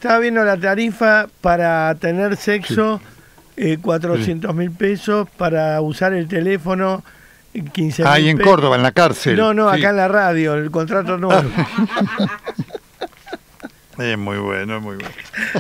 Estaba viendo la tarifa para tener sexo, 400.000 pesos, para usar el teléfono, 15.000 Ahí en pesos. Córdoba, en la cárcel. No, Sí. acá en la radio, el contrato nuevo. Es muy bueno, es muy bueno.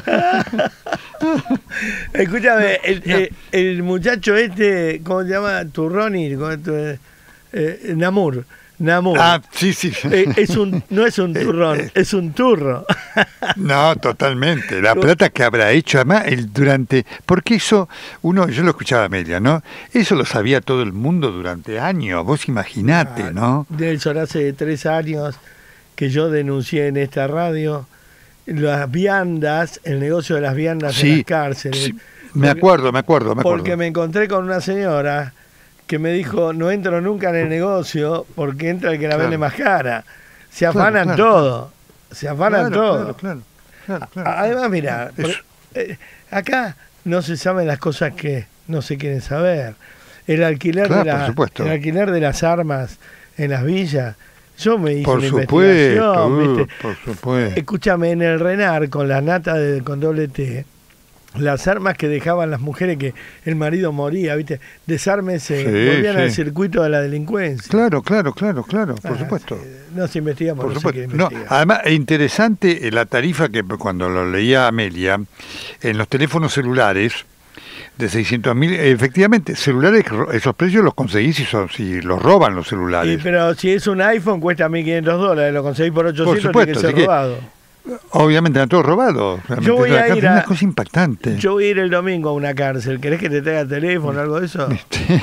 Escúchame, el muchacho este, ¿cómo se llama? Turroni, Namur. Ah, sí. No es un turrón, es un turro. No, totalmente. La plata que habrá hecho, además, porque eso, yo lo escuchaba a Amelia, ¿no? Eso lo sabía todo el mundo durante años, vos imaginate, ¿no? Nelson, hace 3 años que yo denuncié en esta radio las viandas, el negocio de las viandas en las cárceles. Sí. Me acuerdo. Porque me encontré con una señora que me dijo, no entro nunca en el negocio porque entra el que la vende más cara. Se afanan todo. Se afanan todo. Claro. Además, mira, acá no se saben las cosas que no se quieren saber. El alquiler, el alquiler de las armas en las villas. Yo me hice una investigación, ¿viste? Por supuesto. Escúchame, en el Renar, con la nata con doble T, las armas que dejaban las mujeres que el marido moría, ¿viste? Desármese, volvían al circuito de la delincuencia. Claro, por supuesto. No se investiga por supuesto. No, además, es interesante la tarifa que cuando lo leía Amelia, en los teléfonos celulares, de 600.000, efectivamente, celulares, esos precios los conseguís si los roban los celulares. Pero si es un iPhone cuesta $1.500, lo conseguís por 800, por supuesto, tiene que ser robado. Obviamente han todo robado. Yo voy a ir una cosa impactante. Yo voy a ir el domingo a una cárcel. ¿Querés que te traiga teléfono o algo de eso?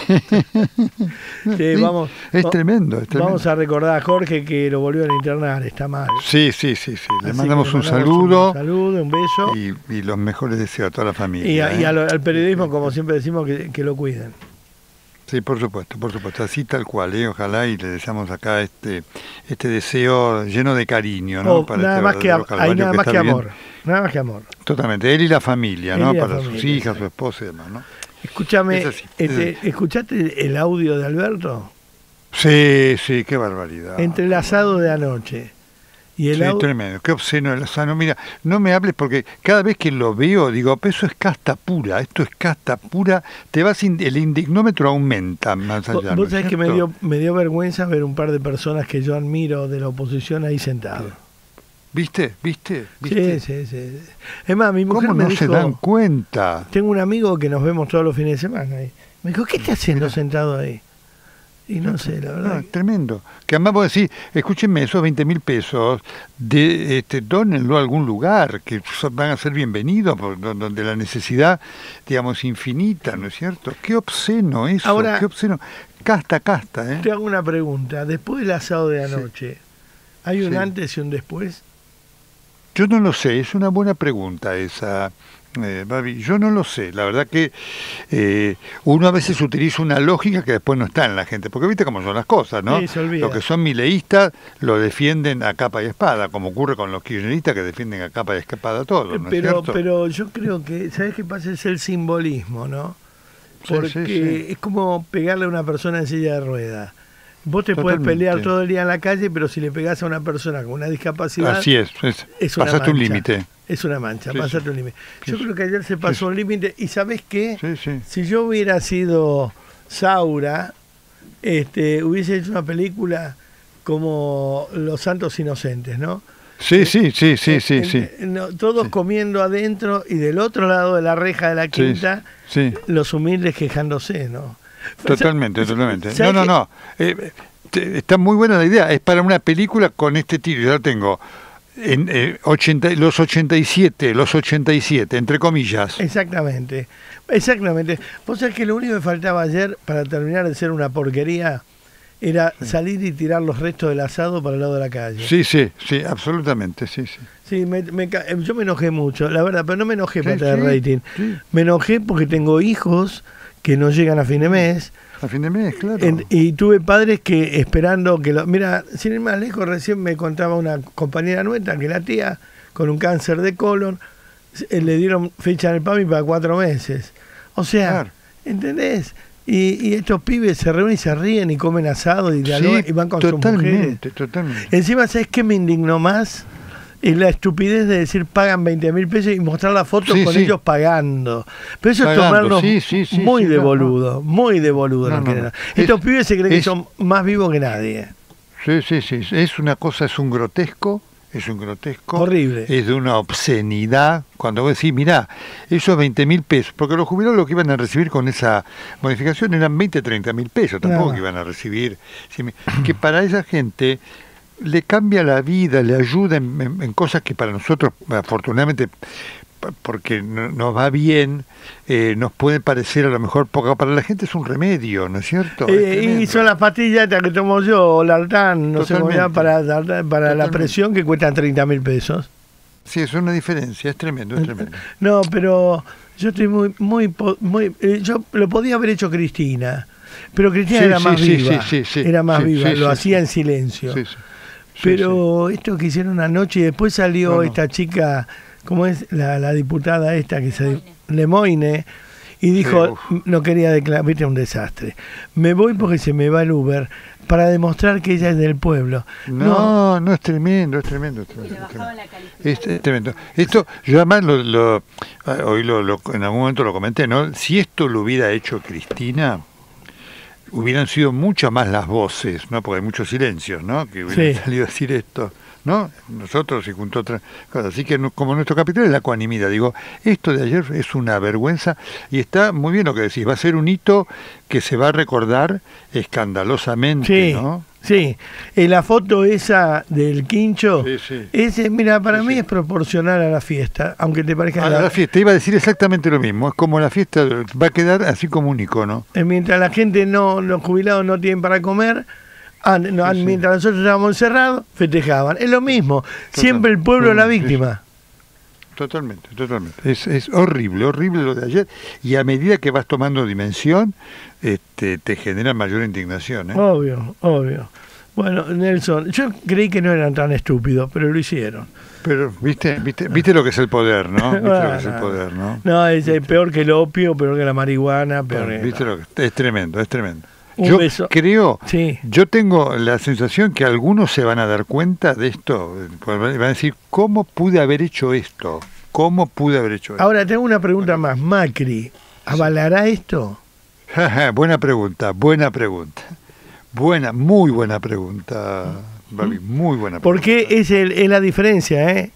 Vamos, es tremendo. Vamos a recordar a Jorge que lo volvió a internar, está mal. Sí. Le mandamos un saludo. Un saludo, un beso. Y los mejores deseos a toda la familia. Y al periodismo, como siempre decimos, que lo cuiden. Sí, por supuesto, así tal cual, ojalá, y le deseamos acá este deseo lleno de cariño, ¿no? Para nada más que amor, nada más que amor. Totalmente, él y la familia, ¿no? Para sus hijas, su esposa y demás, ¿no? Escúchame, ¿escuchaste el audio de Alberto? Sí, qué barbaridad. Entrelazado de anoche. Y tremendo, qué obsceno el asano. Mira, no me hables porque cada vez que lo veo digo, pero eso es casta pura, esto es casta pura, el indignómetro aumenta más allá. Vos sabés que me dio vergüenza ver un par de personas que yo admiro de la oposición ahí sentados. ¿Viste? Sí. Es más, mi mujer ¿Cómo me dijo, se dan cuenta? Tengo un amigo que nos vemos todos los fines de semana ahí. Me dijo, ¿qué está haciendo sentado ahí? Y no sé, la verdad. Tremendo. Que además vos decís, escúchenme, esos 20.000 pesos, dónenlo a algún lugar, que van a ser bienvenidos, donde la necesidad, digamos, infinita, ¿no es cierto? Qué obsceno eso, ahora, qué obsceno. Casta, Te hago una pregunta. Después del asado de anoche, ¿hay un antes y un después? Yo no lo sé, es una buena pregunta esa. Babi, yo no lo sé, la verdad que uno a veces utiliza una lógica que después no está en la gente, porque viste cómo son las cosas, ¿no? Sí, se olvida. Los que son mileístas lo defienden a capa y espada, como ocurre con los kirchneristas que defienden a capa y espada todo, ¿no es cierto? Pero yo creo que, ¿sabes qué pasa? Es el simbolismo, ¿no? Porque es como pegarle a una persona en silla de ruedas. Vos te puedes pelear todo el día en la calle, pero si le pegás a una persona con una discapacidad... Así es pasaste un límite. Es una mancha, pasaste un límite. Yo creo que ayer se pasó un límite. ¿Y sabés qué? Si yo hubiera sido Saura, hubiese hecho una película como Los Santos Inocentes, ¿no? Sí. Todos comiendo adentro y del otro lado de la reja de la quinta, los humildes quejándose, ¿no? Totalmente. No. Está muy buena la idea. Es para una película con este tiro. Yo la tengo los 87, entre comillas. Exactamente. Vos sabés que lo único que faltaba ayer para terminar de ser una porquería era salir y tirar los restos del asado para el lado de la calle. Sí, absolutamente, sí. Sí, yo me enojé mucho, la verdad, pero no me enojé para tener rating. Me enojé porque tengo hijos que no llegan a fin de mes. A fin de mes, claro. Y tuve padres que esperando que mira, sin ir más lejos, recién me contaba una compañera nuestra que la tía, con un cáncer de colon, le dieron fecha en el PAMI para 4 meses. O sea, ¿entendés? Y estos pibes se reúnen y se ríen y comen asado y dialogan y van con sus mujeres. Totalmente. Encima, ¿sabes qué me indignó más? Y la estupidez de decir pagan 20.000 pesos y mostrar la foto Sí, con sí. ellos pagando. Pero eso Pagando, es tomarnos sí, muy sí, de no, boludo, muy de boludo. No, no no, quieren. no. Estos Es- pibes se creen que es- son más vivos que nadie. Sí, sí, sí. Es una cosa, es un grotesco. Horrible. Es de una obscenidad. Cuando vos decís, mirá, esos 20.000 pesos, porque los jubilados lo que iban a recibir con esa bonificación eran 20, 30.000 pesos, tampoco Nada. que iban a recibir. Que para esa gente le cambia la vida, le ayuda en cosas que para nosotros, afortunadamente, porque nos va bien, nos puede parecer a lo mejor poco, para la gente es un remedio, ¿no es cierto? Es Y tremendo. son las pastillas estas que tomo yo, o la Artán, no sé cómo Totalmente. para la Totalmente. presión que cuestan 30.000 pesos. Sí, es una diferencia, es tremendo, es tremendo. No, pero yo estoy muy yo lo podía haber hecho Cristina, pero Cristina Sí, era sí, más sí, viva, sí, sí, era más sí, viva, sí, lo sí, hacía sí. en silencio. Sí, sí. Sí, Pero esto que hicieron anoche y después salió No, no. esta chica, ¿cómo es? La diputada esta que se Lemoine, y dijo, Sí, no quería declarar, viste, un desastre. Me voy porque se me va el Uber para demostrar que ella es del pueblo. No, no, es tremendo, es tremendo. Es tremendo, Le es bajaban tremendo. la calificación. Es tremendo. Esto, yo además hoy en algún momento lo comenté, ¿no? Si esto lo hubiera hecho Cristina, hubieran sido muchas más las voces, ¿no? Porque hay muchos silencios, ¿no? Que hubieran Sí. salido a decir esto, ¿no? Nosotros y junto a otras cosas. Así que como nuestro capital es la ecuanimidad, digo, esto de ayer es una vergüenza y está muy bien lo que decís, va a ser un hito que se va a recordar escandalosamente, Sí, ¿no? sí. La foto esa del quincho, Sí, sí. ese, mira, para Sí, mí sí. es proporcional a la fiesta, aunque te parezca... A la fiesta, iba a decir exactamente lo mismo, es como la fiesta, va a quedar así como un icono. Mientras la gente los jubilados no tienen para comer, Sí. mientras nosotros estábamos encerrados, festejaban. Es lo mismo, siempre el pueblo es la Sí, sí. víctima. Totalmente, totalmente. Es horrible, horrible lo de ayer. Y a medida que vas tomando dimensión, te genera mayor indignación. ¿eh? Obvio, obvio. Bueno, Nelson, yo creí que no eran tan estúpidos, pero lo hicieron. Pero, ¿viste lo que es el poder, ¿no? ¿Viste lo que es el Bueno, poder, no? No, es peor que el opio, peor que la marihuana, peor que... ¿Viste lo que es tremendo, es tremendo. Un Yo beso. creo, Sí. yo tengo la sensación que algunos se van a dar cuenta de esto, van a decir, ¿cómo pude haber hecho esto? ¿Cómo pude haber hecho esto? Ahora tengo una pregunta más. Macri, ¿avalará esto? Buena pregunta, buena pregunta. Muy buena pregunta, Babi, muy buena pregunta. Porque es la diferencia, ¿eh?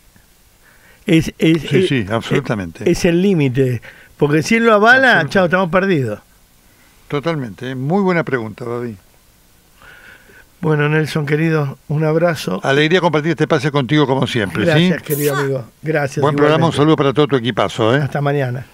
Sí, absolutamente. Es el límite. Porque si él lo avala, Absolutamente. chao, estamos perdidos. Totalmente, muy buena pregunta, Babi. Bueno, Nelson, querido, un abrazo. Alegría compartir este pase contigo como siempre, Gracias, ¿sí? querido amigo. Gracias. Buen programa, un igualmente. saludo para todo tu equipazo, ¿eh? Hasta mañana.